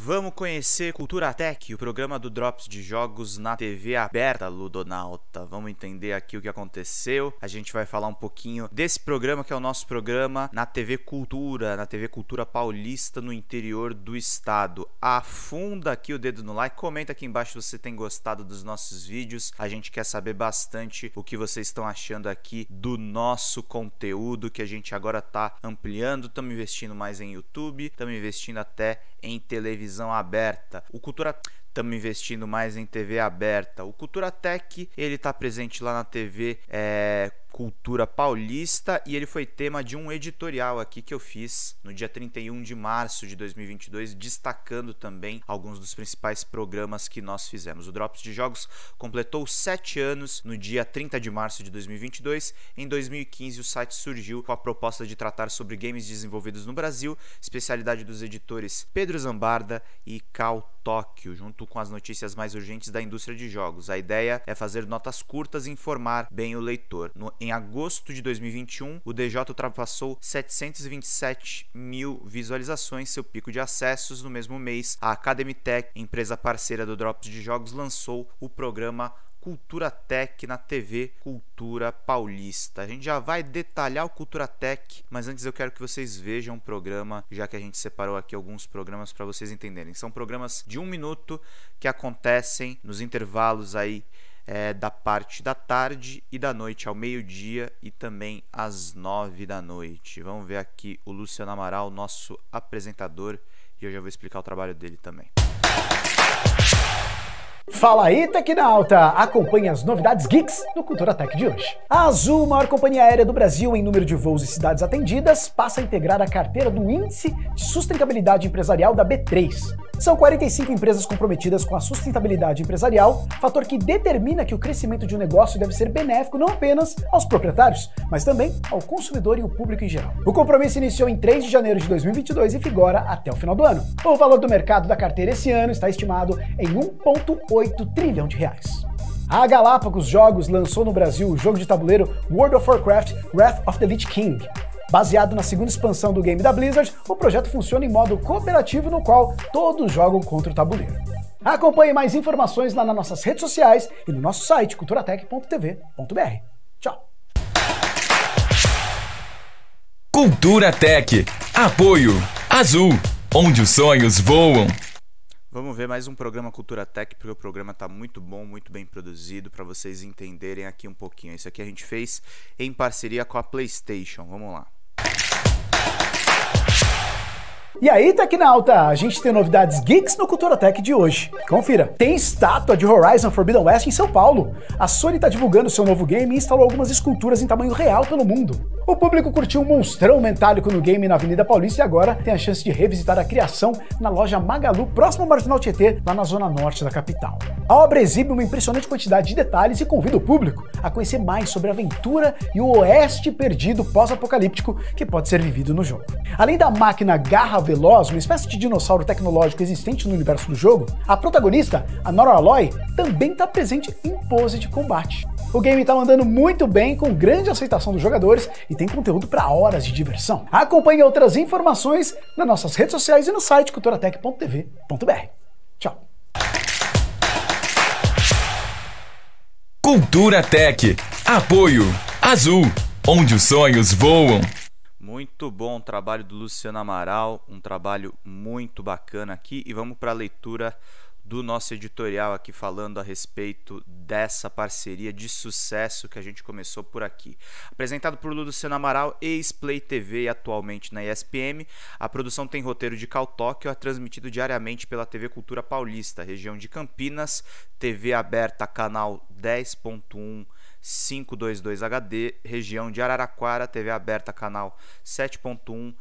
Vamos conhecer Cultura Tech, o programa do Drops de Jogos na TV aberta, Ludonauta. Vamos entender aqui o que aconteceu. A gente vai falar um pouquinho desse programa, que é o nosso programa na TV Cultura, na TV Cultura Paulista, no interior do estado. Afunda aqui o dedo no like, comenta aqui embaixo se você tem gostado dos nossos vídeos. A gente quer saber bastante o que vocês estão achando aqui do nosso conteúdo, que a gente agora está ampliando. Estamos investindo mais em YouTube, estamos investindo até em televisão aberta. Estamos investindo mais em TV aberta. O Cultura Tech, ele está presente lá na TV Cultura Paulista, e ele foi tema de um editorial aqui que eu fiz no dia 31 de março de 2022, destacando também alguns dos principais programas que nós fizemos. O Drops de Jogos completou 7 anos no dia 30 de março de 2022. Em 2015, o site surgiu com a proposta de tratar sobre games desenvolvidos no Brasil, especialidade dos editores Pedro Zambarda e Cal Tóquio, junto com as notícias mais urgentes da indústria de jogos. A ideia é fazer notas curtas e informar bem o leitor. Em agosto de 2021, o DJ ultrapassou 727 mil visualizações, seu pico de acessos. No mesmo mês, a Academy Tech, empresa parceira do Drops de Jogos, lançou o programa Cultura Tech na TV Cultura Paulista. A gente já vai detalhar o Cultura Tech, mas antes eu quero que vocês vejam o programa, já que a gente separou aqui alguns programas para vocês entenderem. São programas de 1 minuto que acontecem nos intervalos aí da parte da tarde e da noite ao meio-dia e também às 9 da noite. Vamos ver aqui o Luciano Amaral, nosso apresentador, e eu já vou explicar o trabalho dele também. Fala aí, Tecnauta! Acompanhe as novidades geeks no Cultura Tech de hoje. A Azul, maior companhia aérea do Brasil em número de voos e cidades atendidas, passa a integrar a carteira do Índice de Sustentabilidade Empresarial da B3. São 45 empresas comprometidas com a sustentabilidade empresarial, fator que determina que o crescimento de um negócio deve ser benéfico não apenas aos proprietários, mas também ao consumidor e ao público em geral. O compromisso iniciou em 3 de janeiro de 2022 e vigora até o final do ano. O valor do mercado da carteira esse ano está estimado em 1,8 trilhão de reais. A Galápagos Jogos lançou no Brasil o jogo de tabuleiro World of Warcraft Wrath of the Lich King. Baseado na segunda expansão do game da Blizzard, o projeto funciona em modo cooperativo, no qual todos jogam contra o tabuleiro. Acompanhe mais informações lá nas nossas redes sociais e no nosso site culturatech.tv.br. Tchau! Cultura Tech. Apoio Azul, onde os sonhos voam. Vamos ver mais um programa Cultura Tech, porque o programa está muito bom, muito bem produzido, para vocês entenderem aqui um pouquinho. Isso aqui a gente fez em parceria com a PlayStation. Vamos lá. E aí, Tecnauta, a gente tem novidades geeks no Cultura Tech de hoje. Confira, tem estátua de Horizon Forbidden West em São Paulo. A Sony está divulgando seu novo game e instalou algumas esculturas em tamanho real pelo mundo. O público curtiu um monstrão metálico no game na Avenida Paulista e agora tem a chance de revisitar a criação na loja Magalu, próximo ao Marginal Tietê, lá na zona norte da capital. A obra exibe uma impressionante quantidade de detalhes e convida o público a conhecer mais sobre a aventura e o oeste perdido pós-apocalíptico que pode ser vivido no jogo. Além da máquina Garra Veloz, uma espécie de dinossauro tecnológico existente no universo do jogo, a protagonista, a Nora Aloy, também está presente em pose de combate. O game está andando muito bem, com grande aceitação dos jogadores e tem conteúdo para horas de diversão. Acompanhe outras informações nas nossas redes sociais e no site culturatech.tv.br. Tchau! Cultura Tech. Apoio Azul, onde os sonhos voam. Muito bom o trabalho do Luciano Amaral, um trabalho muito bacana aqui, e vamos para a leitura do nosso editorial aqui falando a respeito dessa parceria de sucesso que a gente começou por aqui. Apresentado por Luciano Amaral, ex-Play TV e atualmente na ESPM, a produção tem roteiro de Cal Tóquio, é transmitido diariamente pela TV Cultura Paulista, região de Campinas, TV aberta canal 10.1 522 HD, região de Araraquara, TV aberta canal 7.1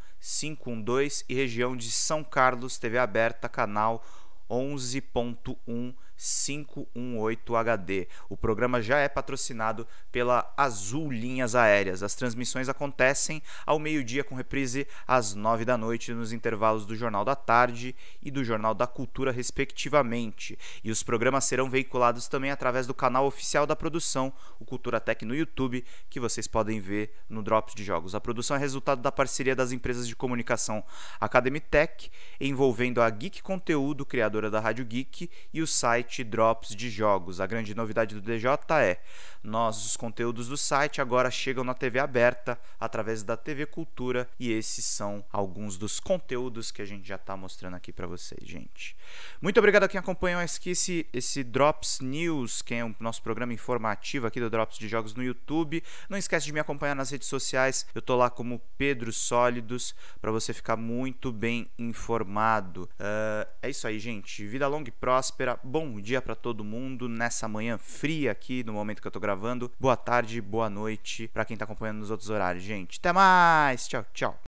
512 e região de São Carlos, TV aberta canal 11.1 518 HD. O programa já é patrocinado pela Azul Linhas Aéreas. As transmissões acontecem ao meio-dia com reprise às 9 da noite nos intervalos do Jornal da Tarde e do Jornal da Cultura, respectivamente. E os programas serão veiculados também através do canal oficial da produção, o Cultura Tech no YouTube, que vocês podem ver no Drops de Jogos. A produção é resultado da parceria das empresas de comunicação Academy Tech, envolvendo a Geek Conteúdo, criadora da Rádio Geek, e o site Drops de Jogos. A grande novidade do DJ é: os conteúdos do site agora chegam na TV aberta através da TV Cultura, e esses são alguns dos conteúdos que a gente já está mostrando aqui para vocês, gente. Muito obrigado a quem acompanhou esse Drops News, que é o nosso programa informativo aqui do Drops de Jogos no YouTube. Não esquece de me acompanhar nas redes sociais, eu tô lá como Pedro Sólidos, para você ficar muito bem informado. É isso aí, gente. Vida longa e próspera. Bom dia para todo mundo nessa manhã fria aqui no momento que eu tô gravando. Boa tarde, boa noite para quem tá acompanhando nos outros horários, gente. Até mais. Tchau, tchau.